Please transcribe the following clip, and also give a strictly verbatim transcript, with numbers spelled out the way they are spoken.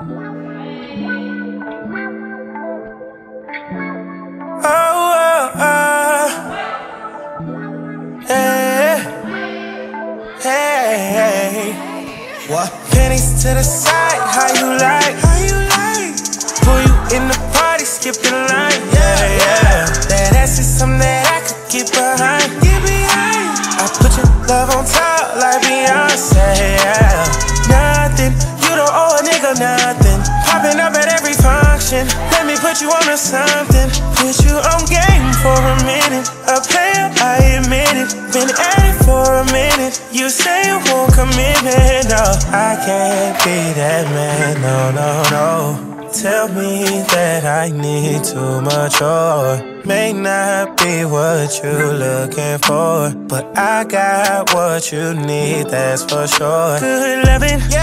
Oh, oh, oh. Hey, hey, hey. What? Pennies to the side, how you like? How you like? Pull you in the party, skip the line, yeah, yeah. That ass is something that I could get behind. Get behind. I put your love on top like Beyonce, yeah. Nothing, you don't owe a nigga nothing. Popping up at every function. Let me put you on to something. Put you on game for a minute. A player, I admit it. Been at it for a minute. You say you won't commit, man. No, I can't be that man. No, no, no. Tell me that I need too much or may not be what you're looking for, but I got what you need, that's for sure. Good loving, yeah.